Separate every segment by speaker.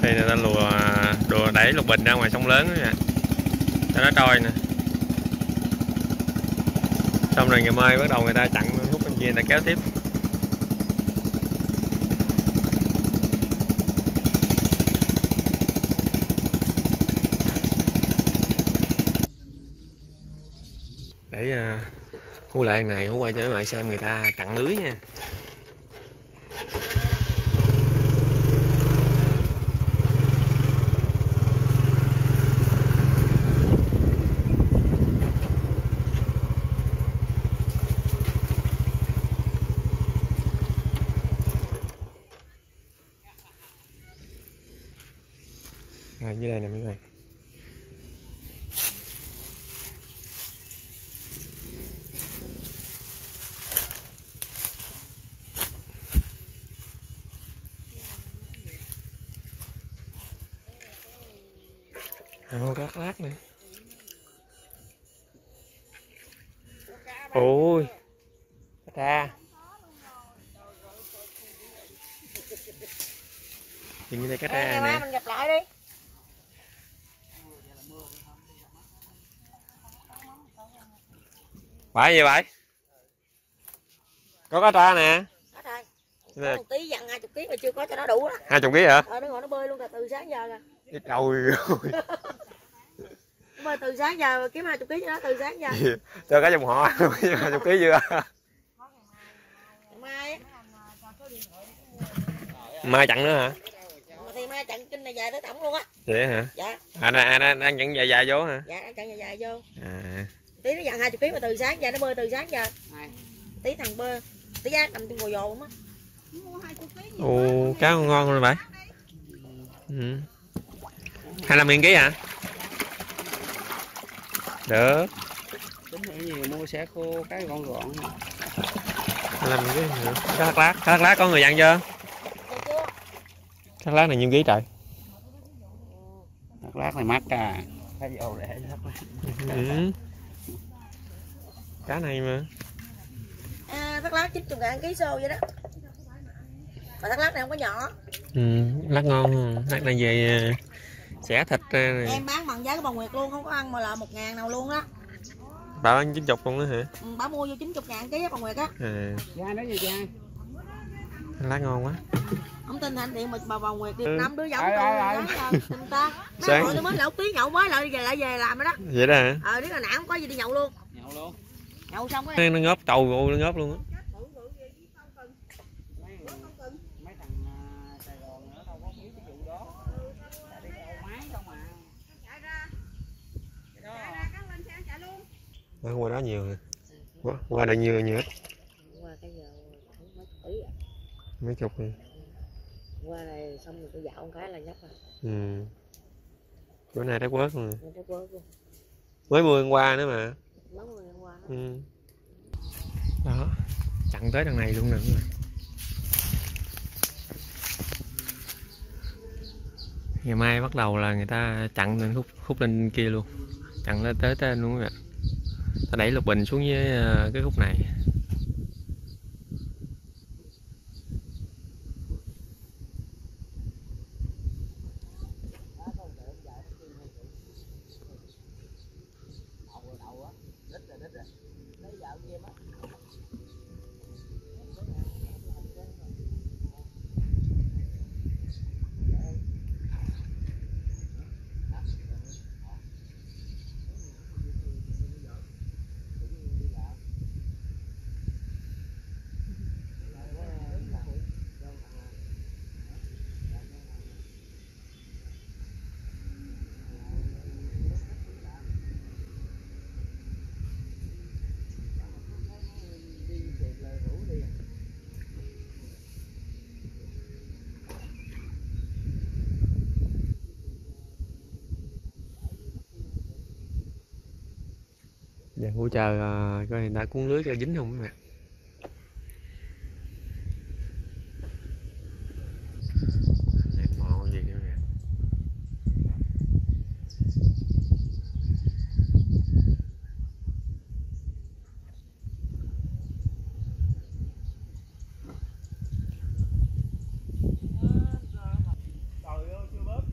Speaker 1: Đây người ta đùa đẩy lục bình ra ngoài sông lớn đó nè, cho nó trôi nè. Xong rồi ngày mai bắt đầu người ta chặn hút bên kia, người ta kéo tiếp. Để hú lại này, hú quay cho các bạn xem người ta chặn lưới nha. Rồi dưới đây nè mấy người. Cát lát nữa. Ôi ra nhìn đây cá tra nè.
Speaker 2: Mình gặp lại đi.
Speaker 1: Phải gì vậy? Có cá tra nè.
Speaker 2: Có rồi. Một tí dặn 20 kg mà chưa có cho nó đủ đó.
Speaker 1: 20 kg hả?
Speaker 2: Nó ngồi nó bơi luôn từ sáng giờ kìa.
Speaker 1: Trời ơi.
Speaker 2: Nó bơi từ sáng giờ kiếm 20 kg cho nó từ sáng giờ.
Speaker 1: Cho cả dòng họ 20 kg chưa? Mai chặn nữa hả?
Speaker 2: Thì mai chặn kinh này dài tới tổng luôn á.
Speaker 1: Vậy hả?
Speaker 2: Dạ.
Speaker 1: Đang chặn dài vô hả?
Speaker 2: Dạ, đang chặn dài vô.
Speaker 1: À.
Speaker 2: Tí nó dặn 20 kg mà từ sáng giờ nó bơi từ sáng giờ. Tí thằng bơi, tí giá cầm trên gồ dồ luôn á.
Speaker 1: Ồ, cá ngon luôn vậy. 25.000 kg hả? Được.
Speaker 3: Tính gì mua xe khô cái gọn gọn.
Speaker 1: 25 kg. Cá thác lát có người dặn chưa? Thác lát này nhiêu ký trời?
Speaker 3: Thác lát này mắc à. Cái dầu để thác lát.
Speaker 1: Cá này mà.
Speaker 2: Thác lát 90.000 ký xô vậy đó. Mà thác lát này không có nhỏ.
Speaker 1: Lát ngon, lát này về xẻ thịt ra này.
Speaker 2: Em bán bằng giá của bà Nguyệt luôn, không có ăn mà là 1.000 nào luôn đó.
Speaker 1: Bà bán 90 luôn đó hả?
Speaker 2: Bà mua vô 90.000 ký á bà Nguyệt á.
Speaker 3: Cha nói gì cha?
Speaker 1: Lát ngon quá.
Speaker 2: Không tin anh điện mà bà Nguyệt đi 5 đứa giống tin ta.
Speaker 1: Sáng
Speaker 2: Mấy tôi mới lẩu tí nhậu mới lại về làm rồi đó.
Speaker 1: Vậy đó hả?
Speaker 2: Đứa nào nãy không có gì đi nhậu luôn. Nhậu xong cái
Speaker 1: nó ngóp trầu rồi, nó ngóp luôn á. Qua đó nhiều nè. Qua đây nhiều hết.
Speaker 2: Qua cái giờ mấy tỷ à.
Speaker 1: Mấy chục nè.
Speaker 2: Qua đây xong rồi tôi dạo một cái là nhấp rồi.
Speaker 1: Bữa nay đã quớt rồi.
Speaker 2: Luôn.
Speaker 1: Mới mưa hôm qua nữa mà.
Speaker 2: Mới mưa hôm qua.
Speaker 1: Đó. Chặn tới đằng này luôn nè. Ngày mai bắt đầu là người ta chặn lên khúc lên kia luôn. Chặn lên tới tên luôn các bạn. Ta đẩy lục bình xuống với cái khúc này. Giờ hỗ trợ coi người ta cuốn lưới cho dính không các bạn. Mò gì nữa nè. Trời ơi chưa bớt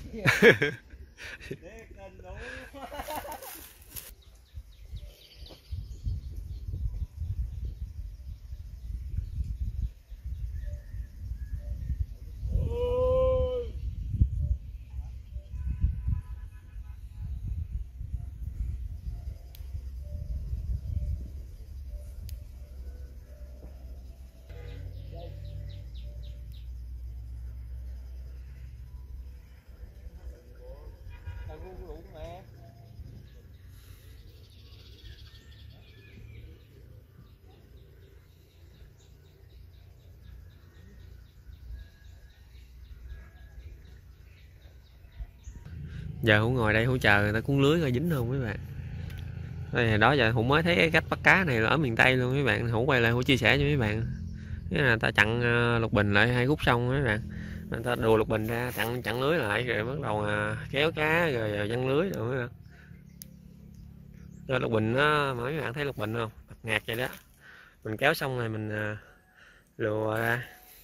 Speaker 1: Giờ Hữu ngồi đây Hữu chờ người ta cuốn lưới coi dính không mấy bạn. Đây, đó giờ Hữu mới thấy cái cách bắt cá này là ở miền Tây luôn mấy bạn. Hữu quay lại Hữu chia sẻ cho mấy bạn. Cái là ta chặn lục bình lại 2 khúc xong mấy bạn, người ta đùa lục bình ra chặn lưới lại rồi bắt đầu kéo cá rồi văng lưới rồi mấy bạn. Rồi lục bình nó mấy bạn thấy lục bình không, ngạt vậy đó, mình kéo xong rồi mình lùa ra,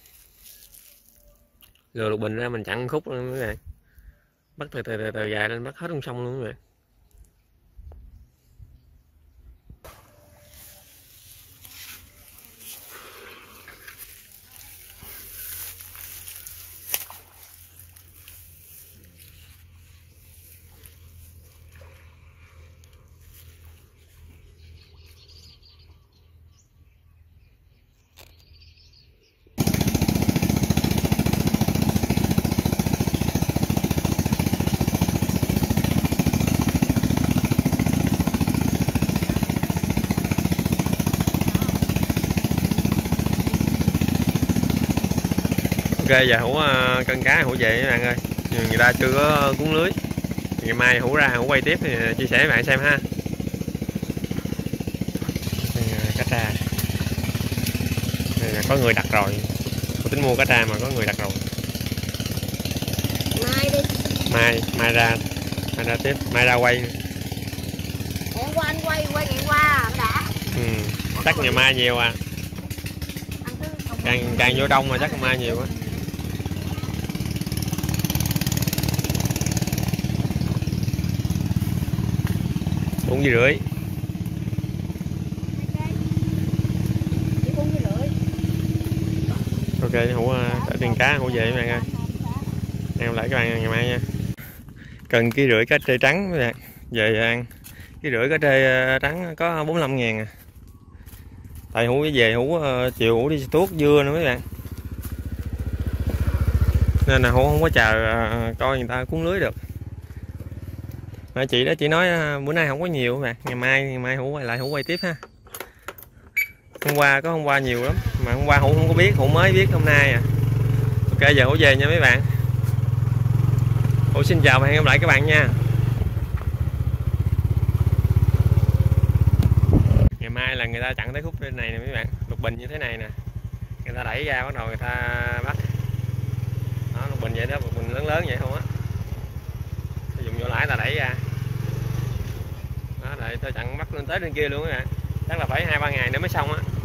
Speaker 1: lùa lục bình ra mình chặn khúc luôn mấy bạn, bắt từ dài lên bắt hết con sông luôn mấy bạn. Ok, giờ Hữu cân cá Hữu về các bạn ơi, người ta chưa có cuốn lưới, ngày mai Hữu ra Hữu quay tiếp thì chia sẻ với bạn xem ha. Cá tra có người đặt rồi, Hữu tính mua cá tra mà có người đặt rồi.
Speaker 2: Mai đi.
Speaker 1: Mai ra tiếp, mai ra quay.
Speaker 2: Hôm qua anh quay ngày qua đã.
Speaker 1: Chắc ngày mai nhiều à, càng vô đông mà chắc ngày mai nhiều á. Cũng gì rưỡi. Ok, Hữu trả tiền cá Hữu về các bạn ơi. Hẹn lại các bạn ngày mai nha. Cần 1,5 kg cá trê trắng các bạn. Về ăn 1,5 kg cá trê trắng có 45.000 à. Tại Hữu về Hữu chiều Hữu đi tuốt dưa nữa các bạn. Nên là Hữu không có chờ coi người ta cuốn lưới được. Chị đó chị nói bữa nay không có nhiều mà ngày mai Hữu quay lại Hữu quay tiếp ha. Hôm qua nhiều lắm mà hôm qua Hữu không có biết, Hữu mới biết hôm nay à. Ok, giờ Hữu về nha mấy bạn. Hữu xin chào và hẹn gặp lại các bạn nha. Ngày mai là người ta chặn tới khúc bên này nè mấy bạn, lục bình như thế này nè, người ta đẩy ra bắt đầu người ta bắt. Đó, lục bình vậy đó, lục bình lớn vậy không á, dùng vô lãi ta đẩy ra. Đó, đợi tôi chặn bắt lên tới trên kia luôn các bạn, chắc là phải 2-3 ngày nữa mới xong á.